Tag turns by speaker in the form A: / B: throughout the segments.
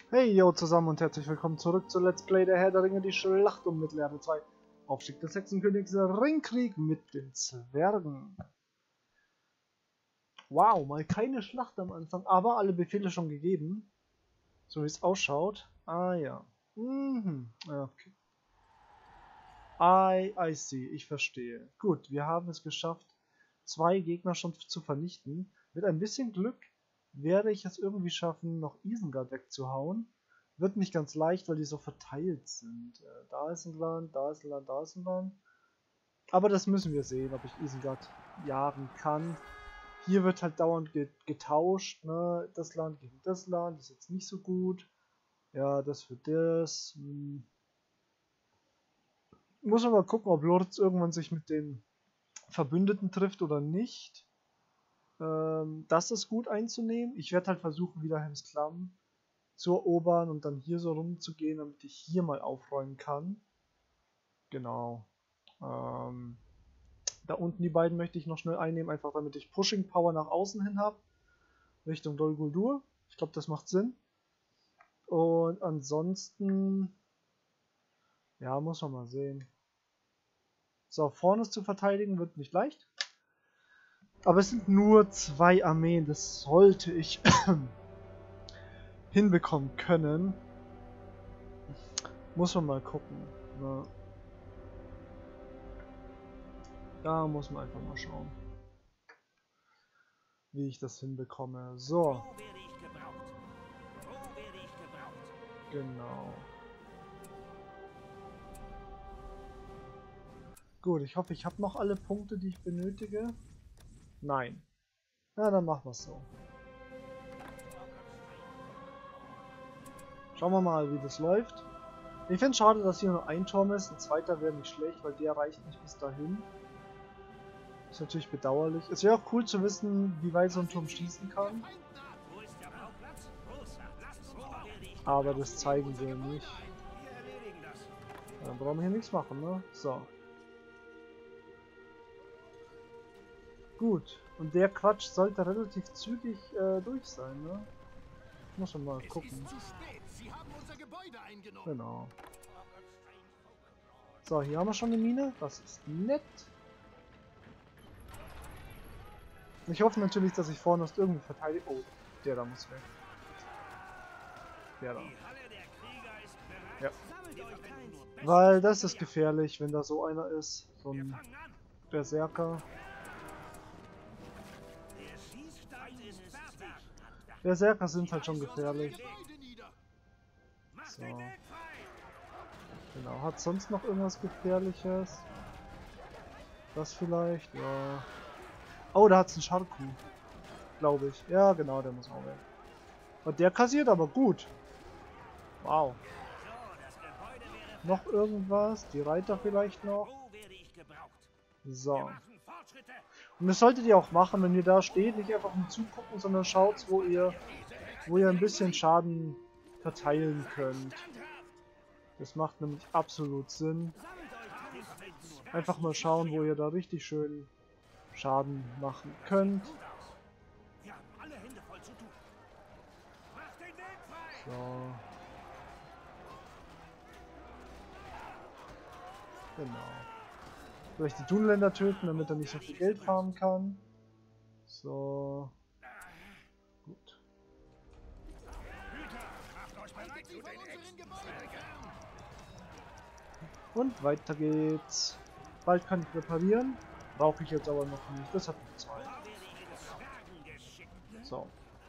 A: Hey yo zusammen und herzlich willkommen zurück zu Let's Play der Herr der Ringe, die Schlacht um Mittelerde 2. Aufstieg des Hexenkönigs, Ringkrieg mit den Zwergen. Wow, mal keine Schlacht am Anfang, aber alle Befehle schon gegeben. So wie es ausschaut. Ah ja. Okay. I see, ich verstehe. Gut, wir haben es geschafft, 2 Gegner schon zu vernichten. Mit ein bisschen Glück werde ich es irgendwie schaffen, noch Isengard wegzuhauen. Wird nicht ganz leicht, weil die so verteilt sind. Da ist ein Land, da ist ein Land, da ist ein Land. Aber das müssen wir sehen, ob ich Isengard jagen kann. Hier wird halt dauernd getauscht, ne? Das Land gegen das Land, ist jetzt nicht so gut. Ja, das für das. Muss man mal gucken, ob Lurz irgendwann sich mit den Verbündeten trifft oder nicht. Das ist gut einzunehmen. Ich werde halt versuchen, wieder Helmsklamm zu erobern und dann hier so rumzugehen, damit ich hier mal aufräumen kann. Genau. Da unten die beiden möchte ich noch schnell einnehmen, einfach damit ich Pushing Power nach außen hin habe. Richtung Dol Guldur. Ich glaube, das macht Sinn. Und ansonsten, ja, muss man mal sehen. So, vorne zu verteidigen wird nicht leicht. Aber es sind nur 2 Armeen, das sollte ich hinbekommen können. Muss man mal gucken. Ne? Da muss man einfach mal schauen, wie ich das hinbekomme. So. Genau. Gut, ich hoffe, ich habe noch alle Punkte, die ich benötige. Nein. Na, dann machen wir es so. Schauen wir mal, wie das läuft. Ich finde es schade, dass hier nur ein Turm ist. Ein zweiter wäre nicht schlecht, weil der reicht nicht bis dahin. Ist natürlich bedauerlich. Es wäre auch cool zu wissen, wie weit so ein Turm schießen kann. Aber das zeigen wir nicht. Dann brauchen wir hier nichts machen, ne? So. Gut. Und der Quatsch sollte relativ zügig durch sein, ne? Muss man mal gucken. Genau. So, hier haben wir schon eine Mine. Das ist nett. Ich hoffe natürlich, dass ich vorne das irgendwie verteidige. Oh, der da muss weg. Der da. Ja. Weil das ist gefährlich, wenn da so einer ist. So ein Berserker. Berserker sind halt schon gefährlich. So. Genau. Hat sonst noch irgendwas Gefährliches? Das vielleicht? Ja. Oh, da hat's einen Scharku. Glaube ich. Ja, genau, der muss auch weg. Und der kassiert aber gut. Wow. Noch irgendwas? Die Reiter vielleicht noch? So. Und das solltet ihr auch machen, wenn ihr da steht. Nicht einfach nur zugucken, sondern schaut, wo ihr ein bisschen Schaden verteilen könnt. Das macht nämlich absolut Sinn. Einfach mal schauen, wo ihr da richtig schön Schaden machen könnt. So. Genau. Vielleicht die Dunländer töten, damit er nicht so viel Geld farmen kann. So. Gut. Und weiter geht's. Bald kann ich reparieren. Brauche ich jetzt aber noch nicht. Das hat noch Zeit. So.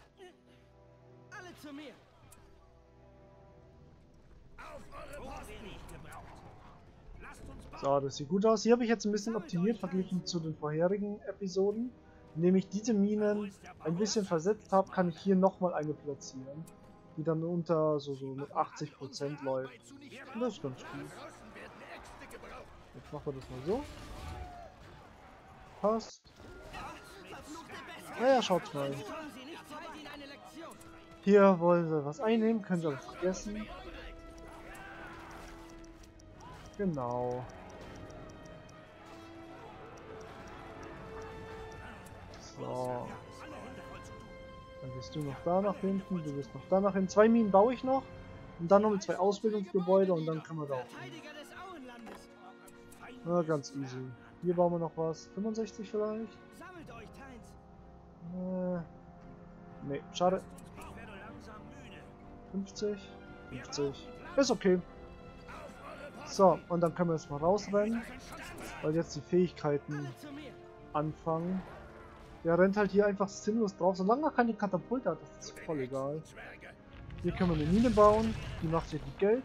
A: So, das sieht gut aus. Hier habe ich jetzt ein bisschen optimiert verglichen zu den vorherigen Episoden. Indem ich diese Minen ein bisschen versetzt habe, kann ich hier nochmal eine platzieren. Die dann unter so mit 80% läuft. Und das ist ganz gut. Jetzt machen wir das mal so. Passt. Naja, schaut mal. Hier wollen sie was einnehmen, können sie aber vergessen. Genau. So. Dann gehst du noch da nach hinten, du gehst noch da nach hinten. 2 Minen baue ich noch. Und dann noch mit 2 Ausbildungsgebäude und dann können wir da auch hin. Ja, ganz easy. Hier bauen wir noch was. 65 vielleicht? Nee, schade. 50? 50. Ist okay. So, und dann können wir jetzt mal rausrennen. Weil jetzt die Fähigkeiten anfangen. Der rennt halt hier einfach sinnlos drauf. Solange er keine Katapulte hat, ist das voll egal. Hier können wir eine Mine bauen. Die macht hier gut Geld.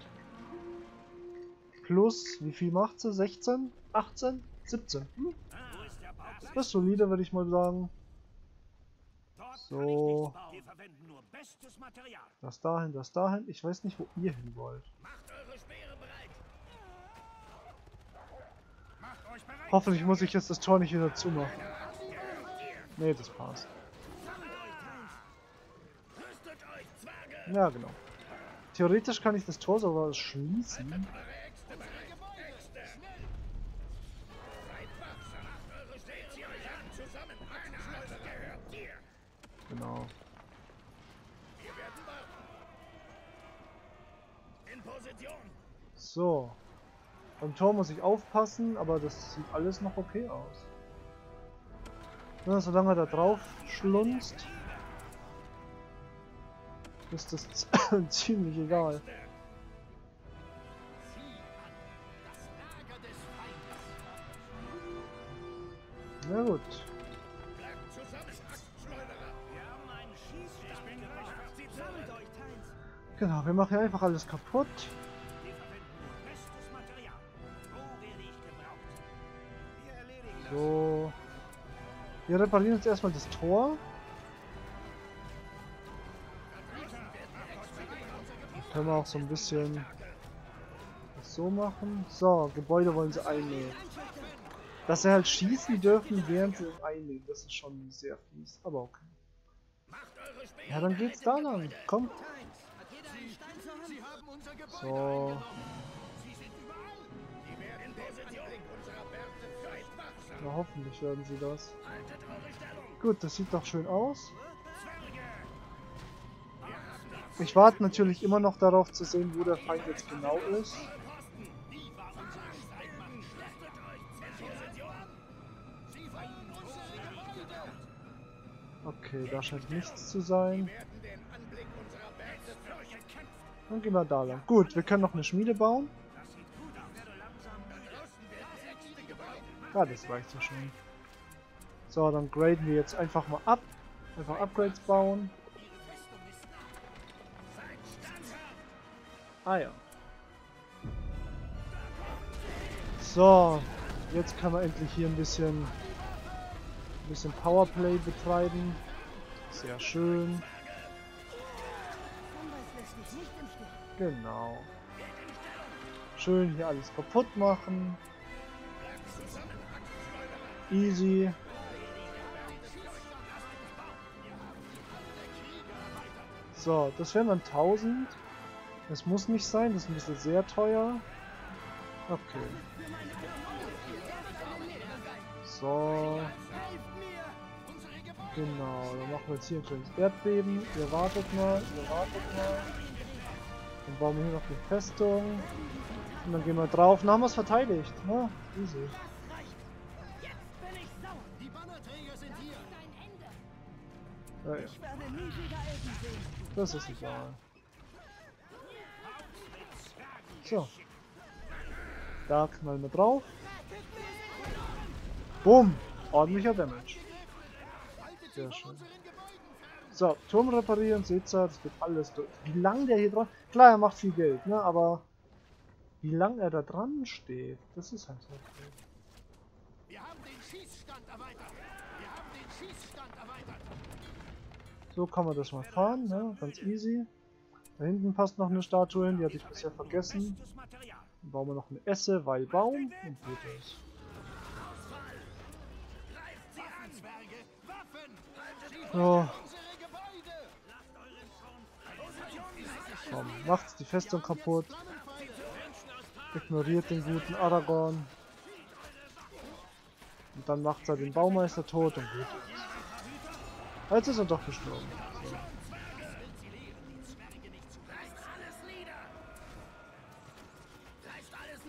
A: Plus, wie viel macht sie? 16? 18? 17? Das ist solide, würde ich mal sagen. So. Das dahin, das dahin. Ich weiß nicht, wo ihr hin wollt. Hoffentlich muss ich jetzt das Tor nicht wieder zumachen. Nee, das passt. Ja, genau. Theoretisch kann ich das Tor sogar schließen. Genau. So. Beim Tor muss ich aufpassen, aber das sieht alles noch okay aus. Ja, solange er da drauf schlunzt, ist das ziemlich egal. Na gut. Genau, wir machen hier einfach alles kaputt. So. Wir reparieren jetzt erstmal das Tor. Dann können wir auch so ein bisschen das so machen. So, Gebäude wollen sie einnehmen. Dass sie halt schießen dürfen, während sie es einnehmen. Das ist schon sehr fies, aber okay. Ja, dann geht's da lang. Komm. So. Na, hoffentlich werden sie das. Gut, das sieht doch schön aus. Ich warte natürlich immer noch darauf zu sehen, wo der Feind jetzt genau ist. Okay, da scheint nichts zu sein. Dann gehen wir da lang. Gut, wir können noch eine Schmiede bauen. Ja, das reicht ja schon. So, dann graden wir jetzt einfach mal ab. Einfach Upgrades bauen. Ah ja. So, jetzt kann man endlich hier ein bisschen Powerplay betreiben. Sehr schön. Genau. Schön hier alles kaputt machen. Easy. So, das wären dann 1000. Das muss nicht sein, das ist ein bisschen sehr teuer. Okay. So. Genau, dann machen wir jetzt hier ein kleines Erdbeben. Ihr wartet mal, ihr wartet mal. Dann bauen wir hier noch die Festung. Und dann gehen wir drauf. Dann haben wir es verteidigt. Ne? Easy. Ja, ja. Das ist egal. So. Da knallen wir drauf. Boom! Ordentlicher Damage. Sehr schön. So, Turm reparieren, seht ihr, das wird alles durch. Wie lange der hier dran... Klar, er macht viel Geld, ne, aber... Wie lange er da dran steht, das ist halt so cool. Wir haben den Schießstand erweitert. Wir haben den Schießstand erweitert. So kann man das mal fahren, ne, ganz easy. Da hinten passt noch eine Statue hin, die hatte ich bisher vergessen. Dann bauen wir noch eine Esse, weil Baum und gut ist. So. Komm, macht die Festung kaputt. Ignoriert den guten Aragorn. Und dann macht er den Baumeister tot und gut ist. Jetzt ist er doch gestorben. So.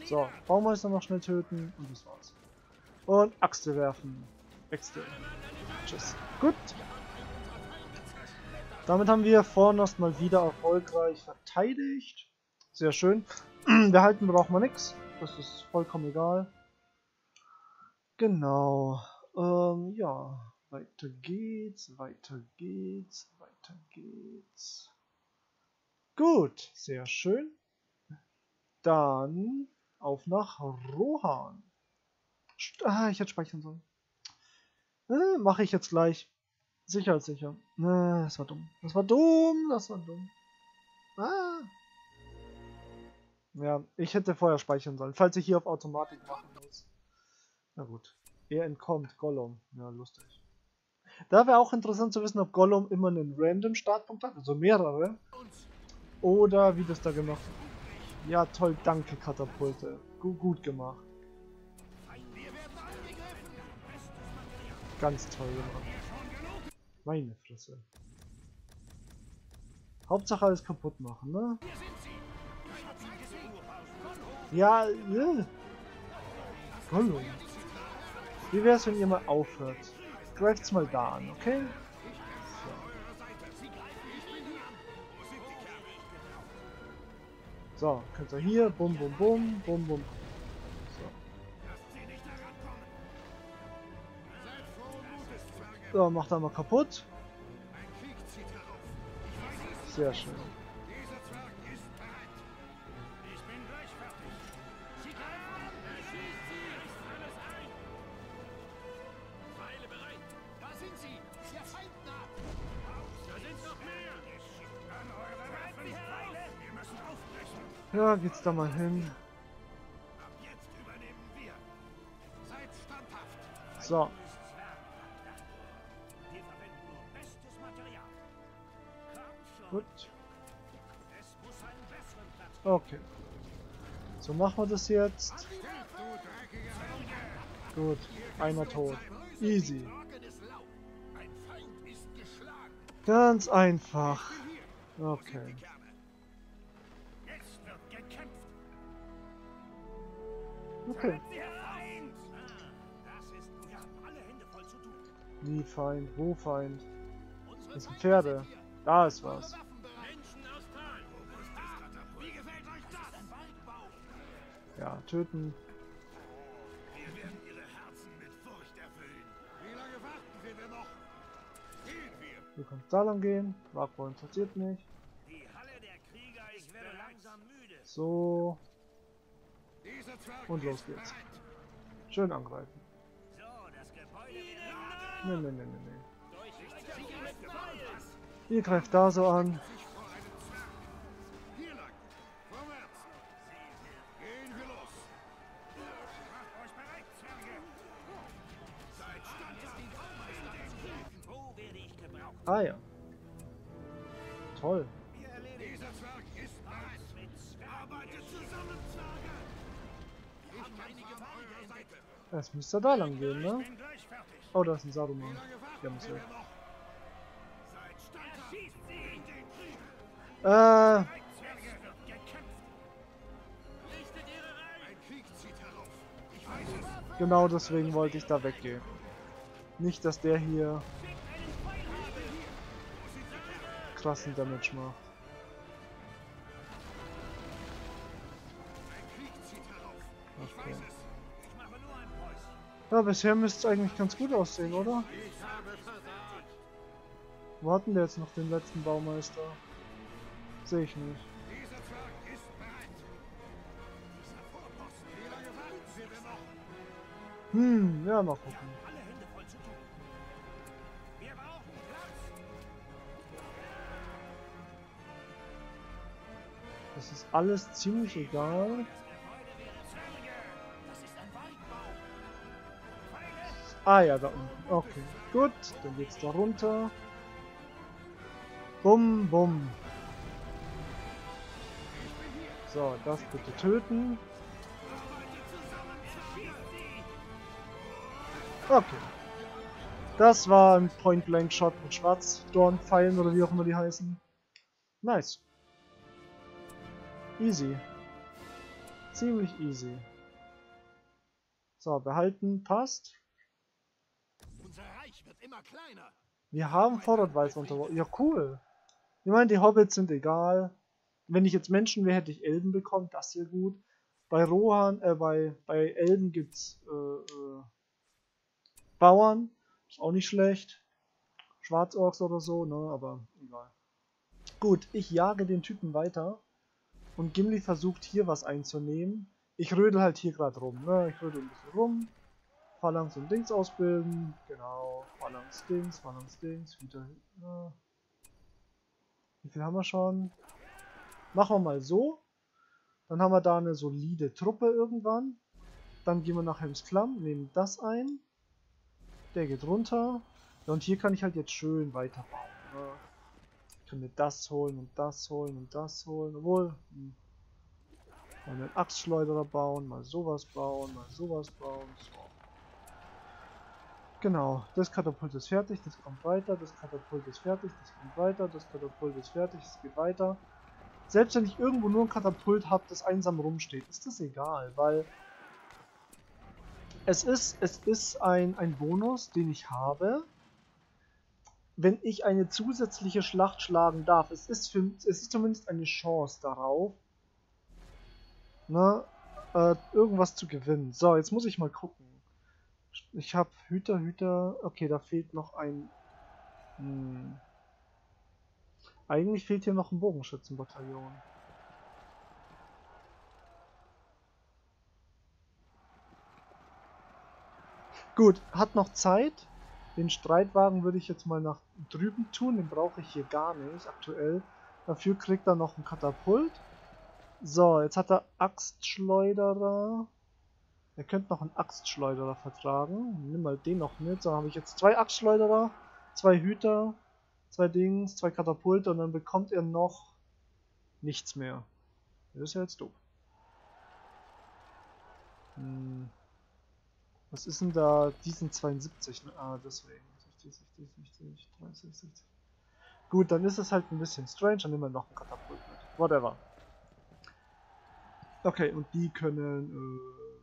A: So, Baumeister noch schnell töten und das war's. Und Axt werfen. Äxte. Tschüss. Gut. Damit haben wir Fornost mal wieder erfolgreich verteidigt. Sehr schön. Behalten braucht man nichts. Das ist vollkommen egal. Genau. Ja. Weiter geht's, weiter geht's, weiter geht's. Gut, sehr schön. Dann auf nach Rohan. Ich hätte speichern sollen. Mache ich jetzt gleich. Sicher. Das war dumm. Das war dumm. Ah. Ja, ich hätte vorher speichern sollen, falls ich hier auf Automatik machen muss. Na gut. Er entkommt, Gollum. Ja, lustig. Da wäre auch interessant zu wissen, ob Gollum immer einen random Startpunkt hat, also mehrere. Oder wie das da gemacht wird. Ja, toll, danke Katapulte. Gut gemacht. Ganz toll gemacht. Meine Fresse. Hauptsache alles kaputt machen, ne? Ja, Gollum. Wie wär's, wenn ihr mal aufhört? Greift's mal da an, okay? So, könnt ihr hier, bum. So, macht einmal kaputt. Sehr schön. Ja, geht's da mal hin. So. Gut. Okay. So machen wir das jetzt. Gut. Einer tot. Easy. Ganz einfach. Okay. Okay. Wie Feind? Wo Feind? Das sind Pferde. Da ist was. Ja, töten. Du kannst da lang gehen. Wagboy interessiert mich. So. Und los geht's. Schön angreifen. Nee. Ihr greift da so an. Ah ja. Toll. Es müsste da lang gehen, ne? Oh, da ist ein Saruman. Der muss weg. Genau deswegen wollte ich da weggehen. Nicht, dass der hier krassen Damage macht. Okay. Ja, bisher müsste es eigentlich ganz gut aussehen, oder? Wo hatten wir jetzt noch den letzten Baumeister? Sehe ich nicht. Ja, mal gucken. Das ist alles ziemlich egal. Ah ja, da unten. Okay, gut. Dann geht's da runter. Bum. So, das bitte töten. Okay. Das war ein Point-Blank-Shot mit Schwarzdornpfeilen oder wie auch immer die heißen. Nice. Easy. Ziemlich easy. So, behalten, passt.
B: Unser Reich wird immer kleiner.
A: Wir haben Vorratweiß unterworfen. Ja, cool. Ich meine, die Hobbits sind egal. Wenn ich jetzt Menschen wäre, hätte ich Elben bekommen. Das wäre gut. Bei Rohan, bei Elben gibt's Bauern. Ist auch nicht schlecht. Schwarzorks oder so, ne, aber egal. Gut, ich jage den Typen weiter. Und Gimli versucht hier was einzunehmen. Ich rödel halt hier gerade rum, ne? Ich rödel ein bisschen rum. Phalanx und Dings ausbilden. Genau. Phalanx Dings, wieder. Ja. Wie viel haben wir schon? Machen wir mal so. Dann haben wir da eine solide Truppe irgendwann. Dann gehen wir nach Helmsklamm, nehmen das ein. Der geht runter. Ja, und hier kann ich halt jetzt schön weiterbauen. Ne? Ich kann mir das holen und das holen und das holen. Obwohl. Mal einen Axtschleuderer bauen, mal sowas bauen, mal sowas bauen. So. Genau, das Katapult ist fertig, das kommt weiter, das Katapult ist fertig, das kommt weiter, das Katapult ist fertig, es geht weiter. Selbst wenn ich irgendwo nur ein Katapult habe, das einsam rumsteht, ist das egal, weil es ist ein Bonus, den ich habe, wenn ich eine zusätzliche Schlacht schlagen darf. Es ist zumindest eine Chance darauf, ne, irgendwas zu gewinnen. So, jetzt muss ich mal gucken. Ich habe Hüter. Okay, da fehlt noch ein. Eigentlich fehlt hier noch ein Bogenschützenbataillon. Gut, hat noch Zeit. Den Streitwagen würde ich jetzt mal nach drüben tun. Den brauche ich hier gar nicht aktuell. Dafür kriegt er noch ein Katapult. So, jetzt hat er Axtschleuderer. Er könnte noch einen Axtschleuderer vertragen. Nimm mal den noch mit. So, habe ich jetzt 2 Axtschleuderer, 2 Hüter, 2 Dings, 2 Katapulte und dann bekommt er noch nichts mehr. Das ist ja jetzt doof. Was ist denn da? Die sind 72. Ne? Ah, deswegen. 60, 30, 60. Gut, dann ist es halt ein bisschen strange. Dann nehmen wir noch einen Katapult mit. Whatever. Okay, und die können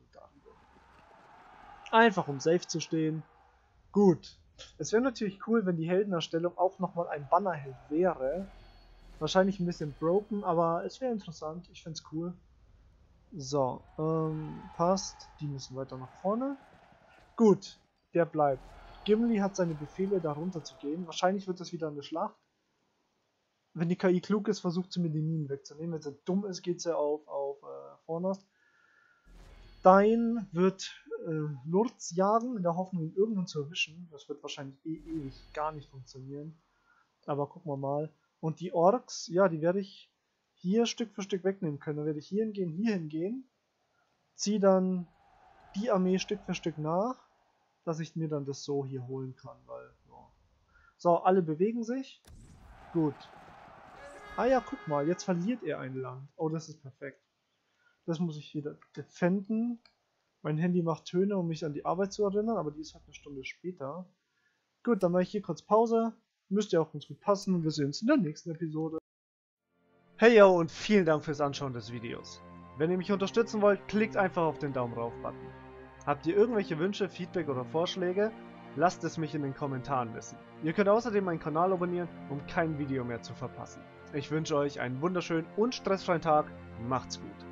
A: einfach um safe zu stehen. Gut. Es wäre natürlich cool, wenn die Heldenerstellung auch nochmal ein Bannerheld wäre. Wahrscheinlich ein bisschen broken, aber es wäre interessant. Ich finde es cool. So, passt. Die müssen weiter nach vorne. Gut, der bleibt. Gimli hat seine Befehle, da runter zu gehen. Wahrscheinlich wird das wieder eine Schlacht. Wenn die KI klug ist, versucht sie mir die Minen wegzunehmen. Wenn sie dumm ist, geht sie auf Fornost. Stein wird Lurz jagen, in der Hoffnung, ihn irgendwann zu erwischen. Das wird wahrscheinlich ewig gar nicht funktionieren. Aber gucken wir mal. Und die Orks, ja, die werde ich hier Stück für Stück wegnehmen können. Dann werde ich hier hingehen, ziehe dann die Armee Stück für Stück nach, dass ich mir dann das so hier holen kann, weil, ja. So, alle bewegen sich. Gut. Ah ja, guck mal, jetzt verliert er ein Land. Oh, das ist perfekt. Das muss ich wieder defenden. Mein Handy macht Töne, um mich an die Arbeit zu erinnern, aber die ist halt eine Stunde später. Gut, dann mache ich hier kurz Pause. Müsste ja auch ganz gut passen und wir sehen uns in der nächsten Episode. Hey yo und vielen Dank fürs Anschauen des Videos. Wenn ihr mich unterstützen wollt, klickt einfach auf den Daumen rauf Button. Habt ihr irgendwelche Wünsche, Feedback oder Vorschläge? Lasst es mich in den Kommentaren wissen. Ihr könnt außerdem meinen Kanal abonnieren, um kein Video mehr zu verpassen. Ich wünsche euch einen wunderschönen und stressfreien Tag. Macht's gut.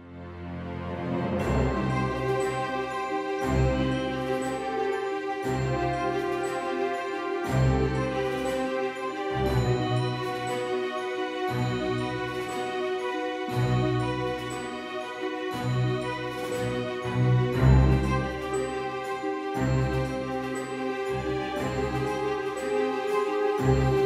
A: Thank you.